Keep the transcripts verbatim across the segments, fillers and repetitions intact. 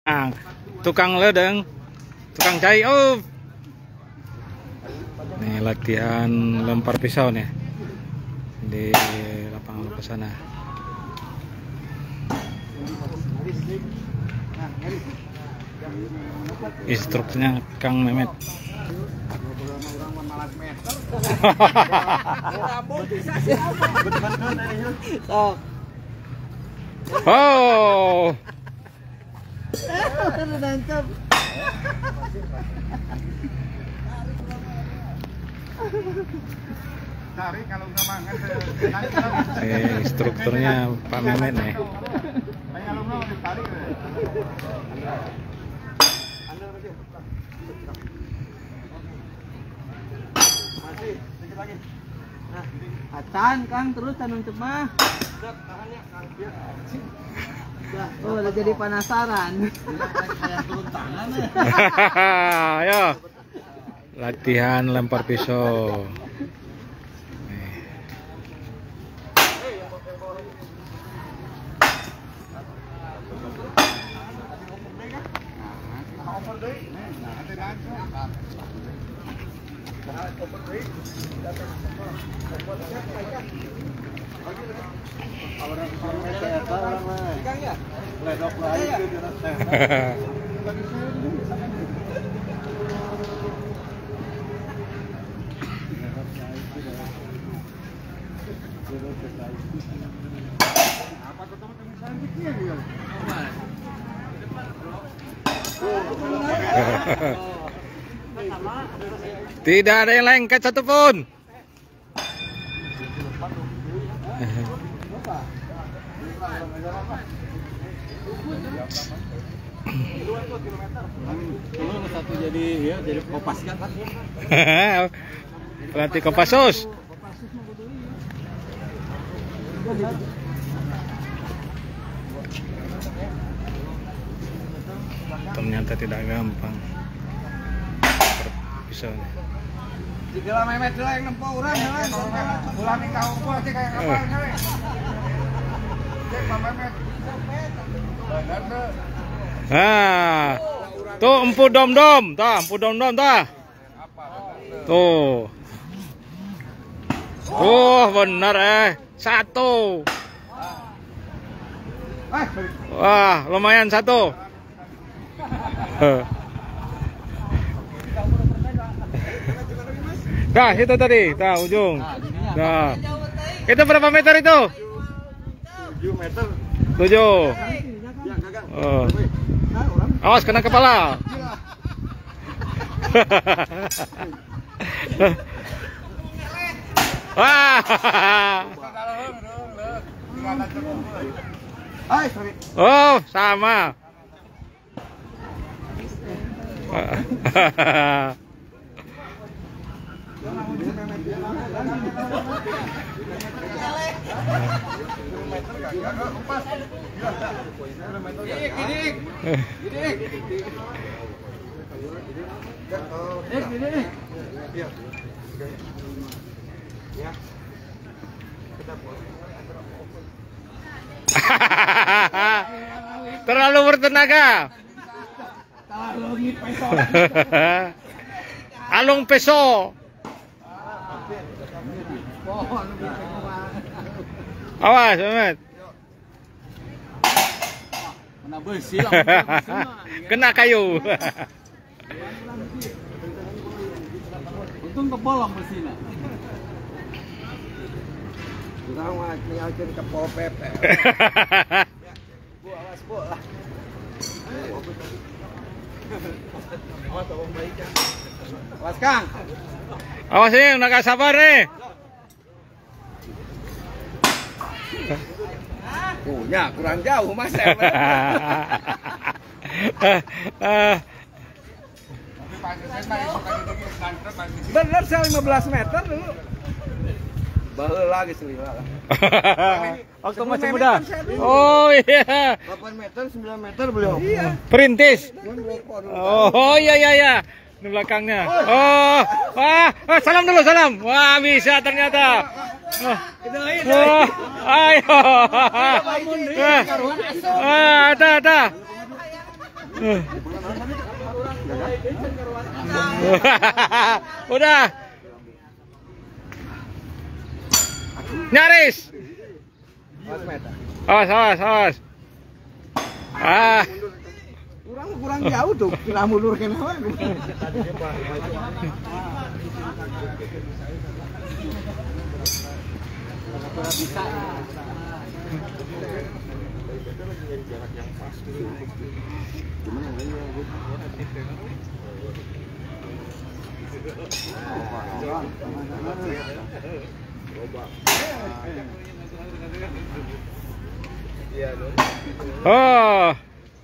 Nah, tukang ledeng, tukang cai. Oh, nih latihan lempar pisau nih di lapangan ke sana. Instrukturnya Kang Mehmet. Oh. Eh, instrukturnya Pak Mehmet nih. Acan Kang terus tanam cemah. Oh, udah jadi penasaran. Ayo. Latihan lempar pisau. Tidak ada yang lengket satupun. Satu jadi ya jadi kopas kan. Pelatih Kopassus. Ternyata tidak gampang. Pisau. Tiga Mehmet lah yang nempo orang ya. Ulangi kau gua aja kayak kapal kali. Cek Pak Mehmet. Nah, tuh empu dom dom, tah empu dom dom tah. Tuh, oh bener eh satu. Wah lumayan satu. Dah itu tadi, dah ujung. Dah. Itu berapa meter itu? tujuh meter. Tujuh. Oh. Awas kena kepala. Wah. Oh, sama. Terlalu bertenaga. Alung peso. Awas, Mehmet. Kena kayu. Untung kebolong mesinnya. Kurang mah nyakin ke Pol P P. Bu awas bu lah. Awas Kang. Awas nih, udah gak sabar nih. Punya kurang jauh Mas. Bener saya lima belas meter dulu. Baheula lagi selila lah. Waktu masih muda. Oh iya. delapan meter, sembilan meter beliau. Iya. Perintis. Oh iya iya iya. Di belakangnya. Oh, wah, oh, salam dulu salam. Wah bisa ternyata. Oh, oh, ayo. Ah, ada ada. Udah. Nyaris. Awas, awas, awas. Ah. Kurang kurang jauh tuh, kira mundur kenapa? Bisa. Oh.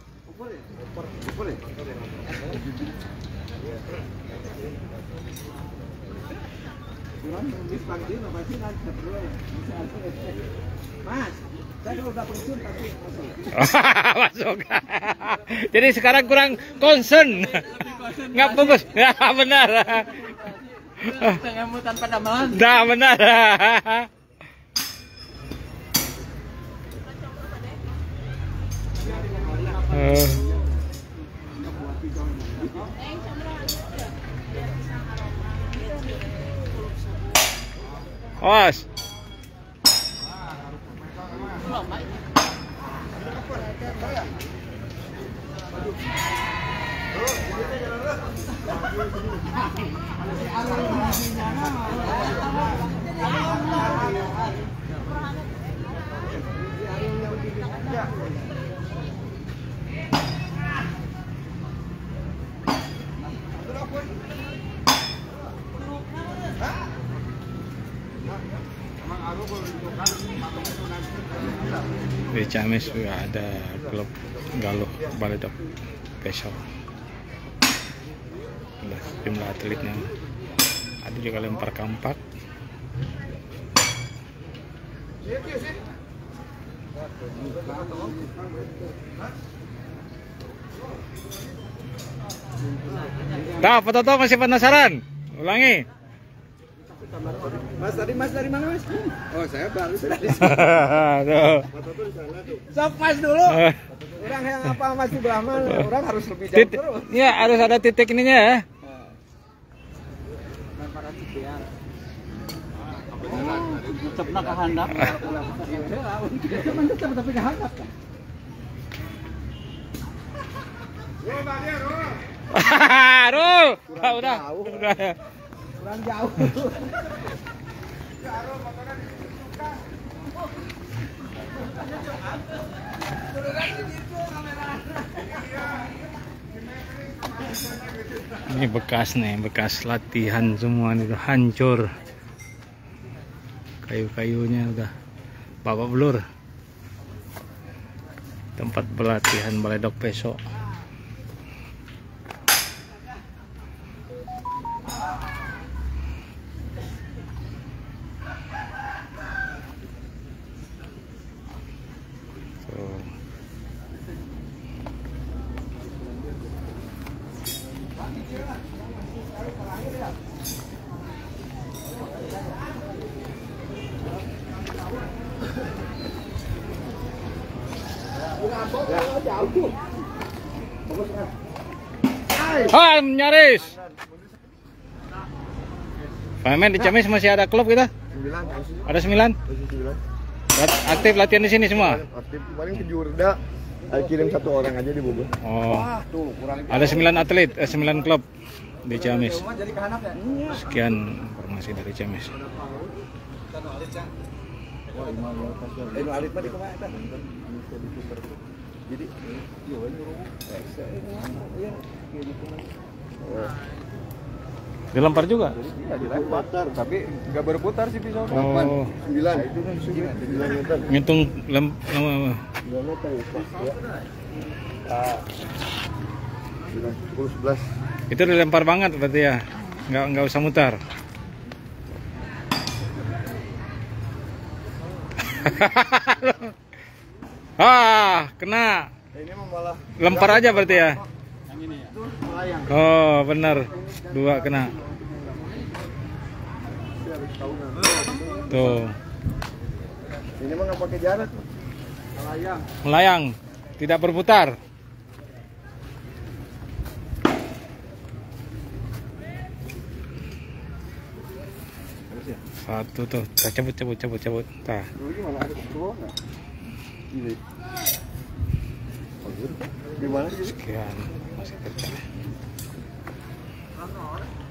Mas, saya kalau udah pensiun tapi masuk. Jadi sekarang kurang concern. Nggak fokus. Ya benar. pengemutan pada malam. Nah benar. Uh. Awas. Di Ciamis juga ada klub Galuh Baledok besok. Jumlah atletnya. Ada juga lempar kampak. Nah, Pak Toto masih penasaran? Ulangi. Mas tadi Mas dari mana Mas? Oh saya baru dari Tuh. Sok Mas dulu. Orang yang apa masih belah mana? Orang harus lebih jauh Titik, terus. ya harus ada titik ininya ya. Tetap nak handap. Tetap tapi kehandap. Aduh, udah, udah, udah. Kurang jauh. Ini bekas nih, bekas latihan semua nih, udah hancur. Kayu-kayunya udah babak belur. Tempat pelatihan Baledok besok. Ah, nyaris. Pamen di Ciamis masih ada klub kita? Ada sembilan? Aktif latihan di sini semua? Aktif, paling ke Jurda. Kirim satu orang aja di Bogor. Oh. Ada sembilan atlet, eh, sembilan klub di Ciamis. Sekian informasi dari Ciamis. Dilempar juga? Iya, dilempar, tapi nggak berputar sih pisau. Oh. sembilan. sembilan meter. Ngitung lem lem sembilan meter ya. Ah. sepuluh sebelas. Itu dilempar banget berarti ya. Nggak nggak usah mutar. Ah, kena. Ini malah Lempar aja berarti ya. yang ini ya. Melayang. Oh, benar. Dua kena. Tuh. Ini mah nggak pakai jarak. Melayang. Melayang, tidak berputar. ya? Satu tuh, Tah, cabut cabut cabut cabut. Tah. Ini mana ada ketua nggak? Ini. Gimana sih? Sekian masih kecil.